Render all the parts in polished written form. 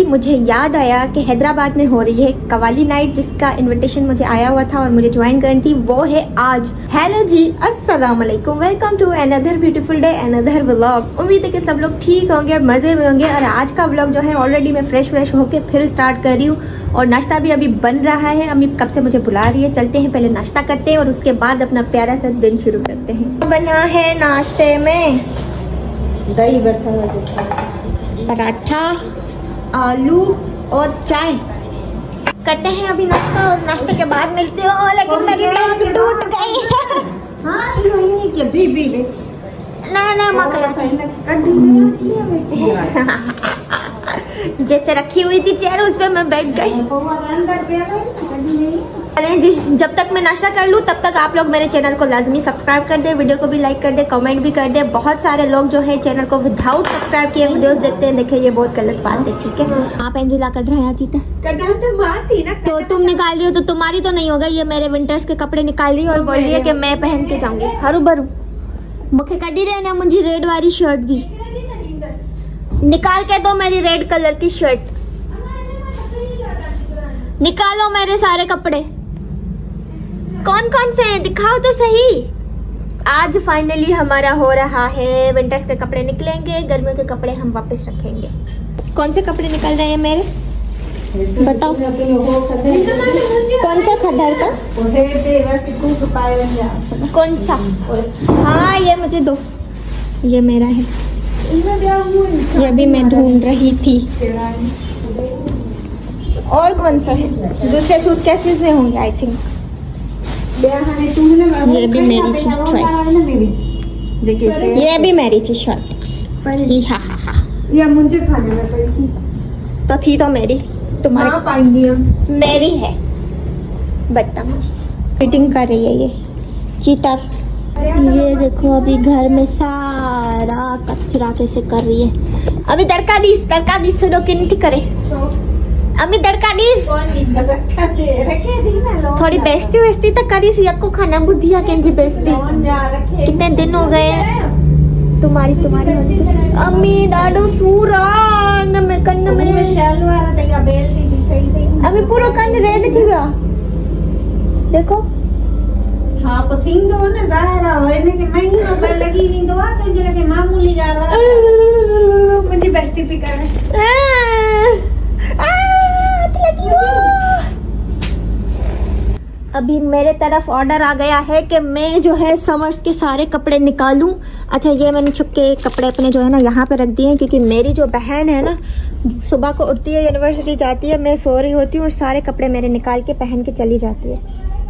मुझे याद आया कि हैदराबाद में हो रही है कवाली नाइट, जिसका इनविटेशन मुझे आया हुआ था और मुझे ज्वाइन करनी थी, वो है आज। हेलो जी, अस्सलाम वालेकुम, welcome to another beautiful day, another vlog. उम्मीद है कि सब लोग ठीक होंगे, मजे में होंगे। और आज का व्लॉग जो है ऑलरेडी मैं फ्रेश होके फिर स्टार्ट कर रही हूँ और नाश्ता भी अभी बन रहा है। अम्मी कब से मुझे बुला रही है, चलते हैं पहले नाश्ता करते हैं और उसके बाद अपना प्यारा सा दिन शुरू करते हैं। बना है नाश्ते में दही पराठा, आलू और चाय। करते हैं अभी नाश्ता और नाश्ते के बाद मिलते हो। लेकिन मेरी टांग टूट गई है। ना माँ जैसे रखी हुई थी चेयर उस पर मैं बैठ गई। चलें जी, जब तक मैं नाश्ता कर लूँ तब तक आप लोग मेरे चैनल को लाजमी सब्सक्राइब कर दे, वीडियो को भी लाइक कर दे, कमेंट भी कर दे। बहुत सारे लोग जो है चैनल को विदाउट सब्सक्राइब किए वीडियोस देखते हैं। देखिए ये बहुत गलत बात है, ठीक है। आप एंजिला कट रहे हैं तो तुम निकाल रही हो तो तुम्हारी तो नहीं होगा। ये मेरे विंटर्स के कपड़े निकाल रही है और बोल रही है कि मैं पहन के जाऊंगी। हरू भरू मुखे कड़ी रहे ना मुझे रेड वाली शर्ट भी निकाल के दो। मेरी रेड कलर की शर्ट निकालो। मेरे सारे कपड़े कौन कौन से हैं दिखाओ तो सही। आज फाइनली हमारा हो रहा है, विंटर्स के कपड़े निकलेंगे, गर्मियों के कपड़े हम वापस रखेंगे। कौन से कपड़े निकल रहे हैं मेरे बताओ। कौन सा खदर का कौन सा? हाँ ये मुझे दो, ये मेरा है। ये भी मैं ढूंढ रही थी। और कौन सा है? दूसरे सूट कैसे में होंगे आई थिंक। ये भी मेरी थी ये भी मेरी थी शर्ट। या मुझे खाने में पड़ी थी तो थी तो मेरी, तुम्हारी मेरी है। बदतमीज फिटिंग कर रही है ये चीटर। ये देखो अभी घर में सारा कचरा कैसे कर रही है। अभी तड़का दीस सुनो किन करे अम्मी तड़का दीस थोड़ी बेस्ती तो करी सी को खाना बुद्धिया केंजी बेस्ती। कितने दिन हो गए तुम्हारी अम्मी डाडो सूरा न में कन्न में अम्मी पूरा कन्न रेड थी वा देखो। हाँ पथिंदो न ज़ाहिरा होने के महीनों पर लगी नहीं दो तो मुझे लगे मामूली गाला मुझे बेस्ती भी कर अभी मेरे तरफ ऑर्डर आ गया है कि मैं जो है समर्स के सारे कपड़े निकालूं। अच्छा ये मैंने छुपके कपड़े अपने जो है ना यहाँ पे रख दिए हैं, क्योंकि मेरी जो बहन है ना सुबह को उठती है, यूनिवर्सिटी जाती है, मैं सो रही होती हूँ और सारे कपड़े मेरे निकाल के पहन के चली जाती है।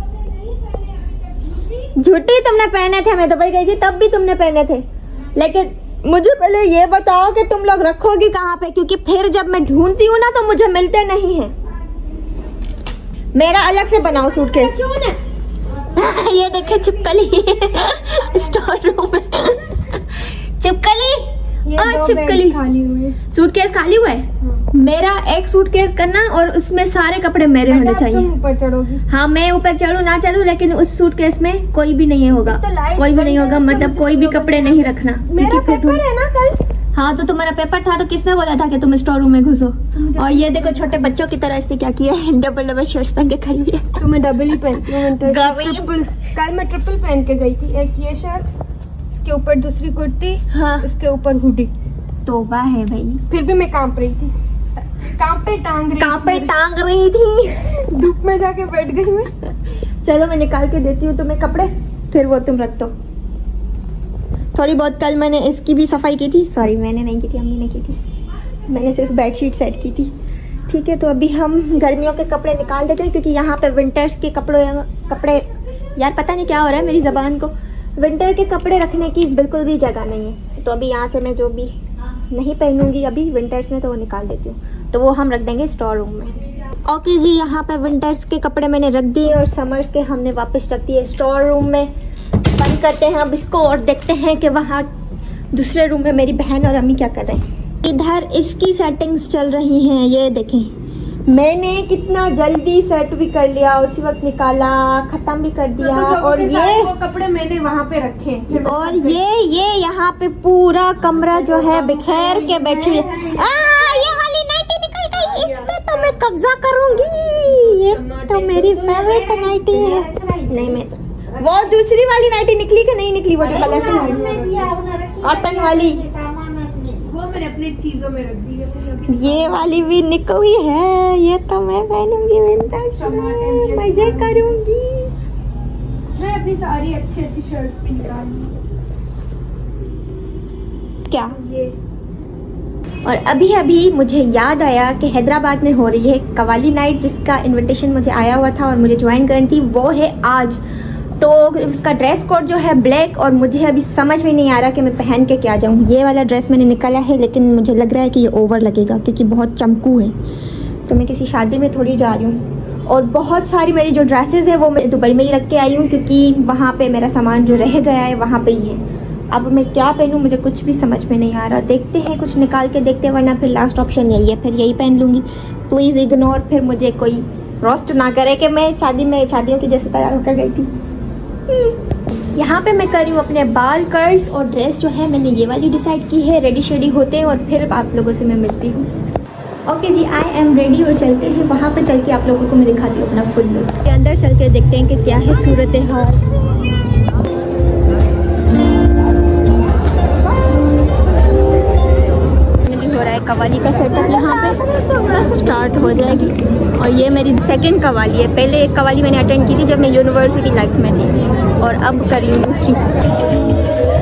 झूठी तुमने पहने थे, मैं दुबई गई थी तब भी तुमने पहने थे। लेकिन मुझे पहले ये बताओ कि तुम लोग रखोगी कहाँ पे, क्योंकि फिर जब मैं ढूंढती हूँ ना तो मुझे मिलते नहीं हैं। मेरा अलग से बनाओ सूटकेस। ये देखे चिपकली स्टोर रूम में चिपकली सूटकेस खाली हुआ है। मेरा एक सूटकेस करना और उसमें सारे कपड़े मेरे होने चाहिए। ऊपर चढ़ोगी? हाँ मैं ऊपर चढ़ू ना चढ़ू, लेकिन उस सूटकेस में कोई भी नहीं होगा, कोई भी नहीं होगा, मतलब कोई भी कपड़े नहीं रखना। मेरा पेपर है ना कल। हाँ तो तुम्हारा पेपर था तो किसने बोला था कि तुम स्टोर रूम में घुसो। और ये देखो छोटे बच्चों की तरह इसने क्या किया है, डबल शर्ट्स पहन के खड़ी हुई है। तो मैं डबल ही पहनती हूँ। कल मैं ट्रिपल पहन के गई थी। एक ये शर्ट, इसके ऊपर दूसरी कुर्ती, हाँ उसके ऊपर हुडी। तौबा है भाई। फिर भी मैं कांप रही थी, कांपे टांग रही थी। धूप में जाके बैठ गई मैं। चलो मैं निकाल के देती हूँ तुम्हें कपड़े, फिर वो तुम रख दो। थोड़ी बहुत कल मैंने इसकी भी सफाई की थी। सॉरी मैंने नहीं की थी, अम्मी ने की थी। मैंने सिर्फ बेडशीट सेट की थी, ठीक है। तो अभी हम गर्मियों के कपड़े निकाल देते हैं, क्योंकि यहाँ पे विंटर्स के कपड़े यार पता नहीं क्या हो रहा है मेरी ज़बान को। विंटर के कपड़े रखने की बिल्कुल भी जगह नहीं है। तो अभी यहाँ से मैं जो भी नहीं पहनूंगी अभी विंटर्स में तो वो निकाल देती हूँ, तो वो हम रख देंगे स्टोर रूम में। ओके जी, यहाँ पे विंटर्स के कपड़े मैंने रख दिए और समर्स के हमने वापस रख दिए स्टोर रूम में। बंद करते हैं अब इसको और देखते हैं कि वहाँ दूसरे रूम में मेरी बहन और अम्मी क्या कर रहे हैं। इधर इसकी सेटिंग्स चल रही हैं। ये देखें मैंने कितना जल्दी सेट भी कर लिया, उसी वक्त निकाला, खत्म भी कर दिया। और ये वो कपड़े मैंने वहाँ पे रखे और ये यहाँ पे पूरा कमरा जो है बिखेर के बैठी है। ये वाली नाइटी निकल गई कब्जा करूंगी। ये तो मेरी फेवरेट नाइटी है। नहीं मैं तो वो दूसरी वाली नाइटी निकली कि नहीं निकली, वो जो कलरफुल कॉटन वाली, वो मैंने अपनी चीजों में रख दी है। ये वाली भी निकली है। ये तो मैं पहनूंगी विंटर्स में, मजे करूंगी। मैं अपनी सारी अच्छी अच्छी शर्ट्स भी निकालूंगी। क्या ये और अभी अभी मुझे याद आया कि हैदराबाद में हो रही है कवाली नाइट, जिसका इनविटेशन मुझे आया हुआ था और मुझे ज्वाइन करनी थी। वो है आज। तो उसका ड्रेस कोड जो है ब्लैक, और मुझे अभी समझ में नहीं आ रहा कि मैं पहन के क्या जाऊँ। ये वाला ड्रेस मैंने निकाला है, लेकिन मुझे लग रहा है कि ये ओवर लगेगा क्योंकि बहुत चमकू है। तो मैं किसी शादी में थोड़ी जा रही हूँ। और बहुत सारी मेरी जो ड्रेसेस है वो मैं दुबई में ही रख के आई हूँ, क्योंकि वहाँ पे मेरा सामान जो रह गया है वहाँ पे ही है। अब मैं क्या पहनूं मुझे कुछ भी समझ में नहीं आ रहा। देखते हैं, कुछ निकाल के देखते हैं, वरना फिर लास्ट ऑप्शन यही है, फिर यही पहन लूँगी। प्लीज़ इग्नोर, फिर मुझे कोई रोस्ट ना करे कि मैं शादियों की जैसे तैयार होकर गई थी। यहाँ पे मैं कर रही हूँ अपने बाल कर्ल्स, और ड्रेस जो है मैंने ये वाली डिसाइड की है। रेडी शेडी होते हैं और फिर आप लोगों से मैं मिलती हूँ। ओके जी, आई एम रेडी और चलते हैं। वहाँ पे चल के आप लोगों को मैं दिखाती हूँ अपना फुल लुक। अंदर चल के देखते हैं कि क्या है सूरत हाल। हो रहा है कवाली का सेटअप, यहाँ पे स्टार्ट हो जाएगी। और ये मेरी सेकंड कवाली है। पहले एक कवाली मैंने अटेंड की थी जब मैं यूनिवर्सिटी लाइफ में थी, और अब कर रही हूँ दूसरी।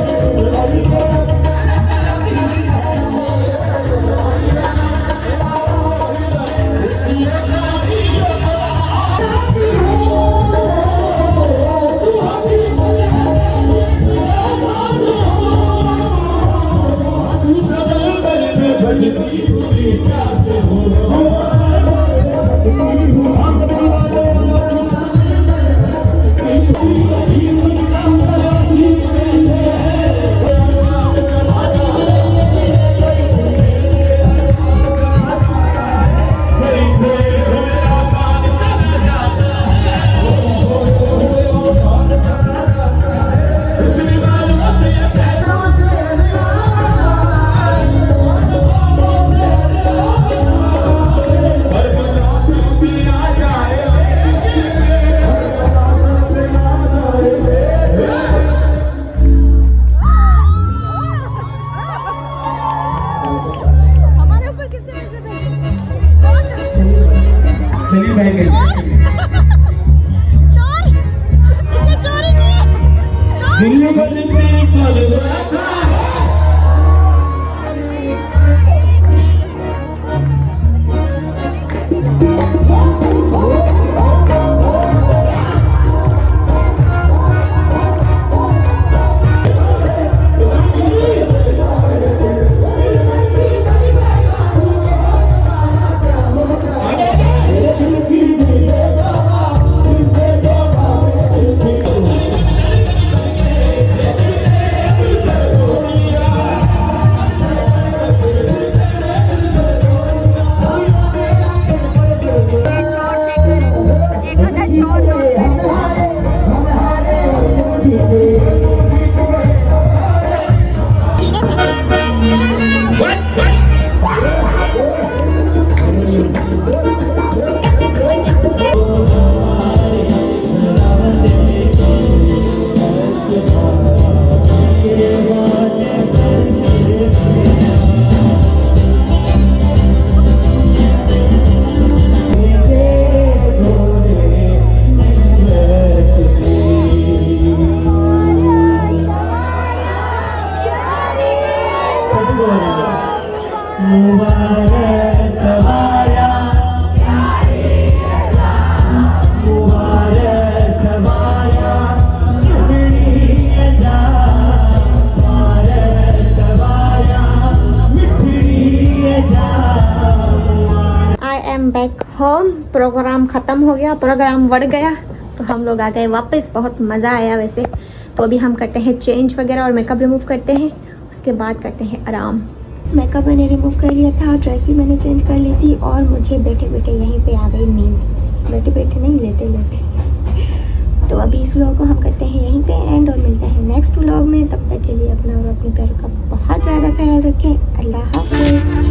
Back home. प्रोग्राम ख़त्म हो गया, प्रोग्राम बढ़ गया, तो हम लोग आ गए वापस। बहुत मज़ा आया वैसे। तो अभी हम करते हैं चेंज वगैरह और मेकअप रिमूव करते हैं, उसके बाद करते हैं आराम। मेकअप मैंने रिमूव कर लिया था, ड्रेस भी मैंने चेंज कर ली थी, और मुझे बैठे बैठे यहीं पे आ गई नींद। बैठे बैठे नहीं, लेटे लेटे। तो अभी इस व्लॉग को हम करते हैं यहीं पे एंड, और मिलते हैं नेक्स्ट व्लॉग में। तब तक के लिए अपना और अपने पैरों का बहुत ज़्यादा ख्याल रखें। अल्लाह हाफ़िज़।